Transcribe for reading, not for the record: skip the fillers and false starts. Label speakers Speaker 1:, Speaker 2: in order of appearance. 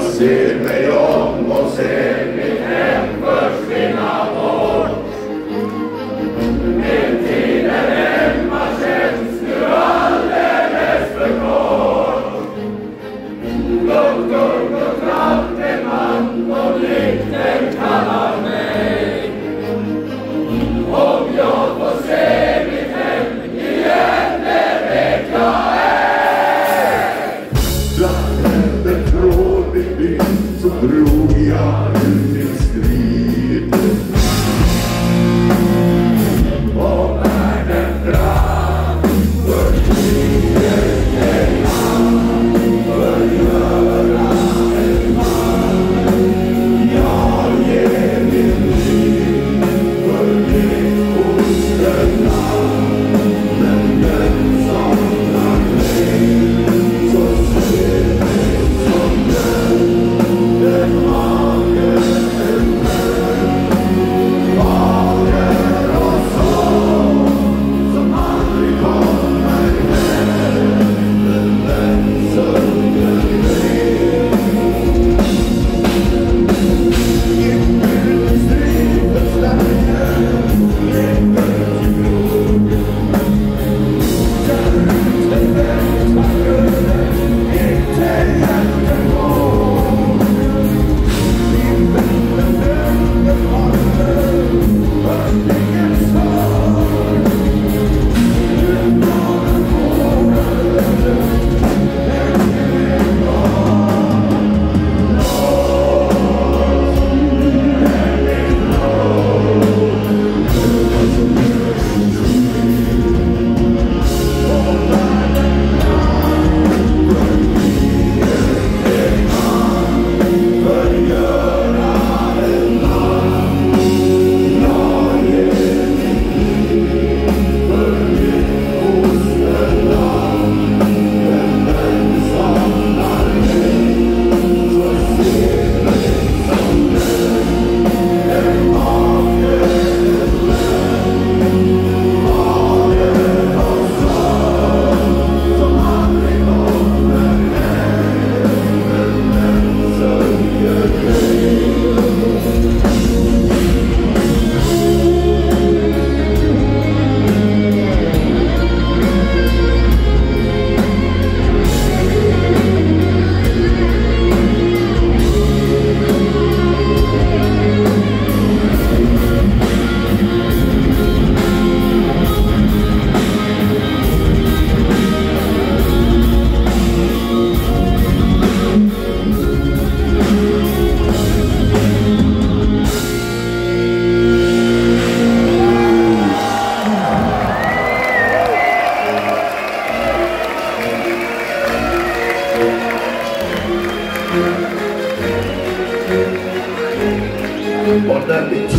Speaker 1: ser mig om och ser mitt hem försvinna bort. Min tid är hemma känns nu alldeles för kort. Doktor och knappeman och nykter kallar mig. Om jag får se mitt hem igen, det vet jag ej. Bland den trådig bild så drog jag ut min strid. Och världen brann för kriget en man förgöra en man. Jag ger min liv för mitt fosterland. Men den saknar mig så ser mig som den mager en vän. Fager och son som aldrig kommer hem. Den sörjer mig. Inte strid för Sverige, lever till blod. Där ute väntar gulden, inte hjältemod. Min vän vänder handen, hört ingen svar. Nu bara våra öden, ännu kvar. Och när vi